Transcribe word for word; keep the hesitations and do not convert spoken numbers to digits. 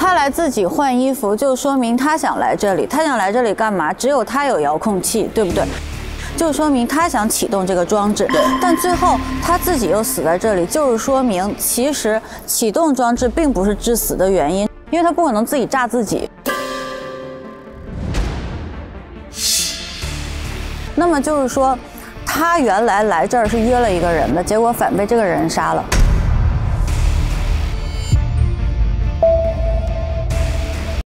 他来自己换衣服，就说明他想来这里。他想来这里干嘛？只有他有遥控器，对不对？就说明他想启动这个装置，但最后他自己又死在这里，就是说明其实启动装置并不是致死的原因，因为他不可能自己炸自己。那么就是说，他原来来这儿是约了一个人的，结果反被这个人杀了。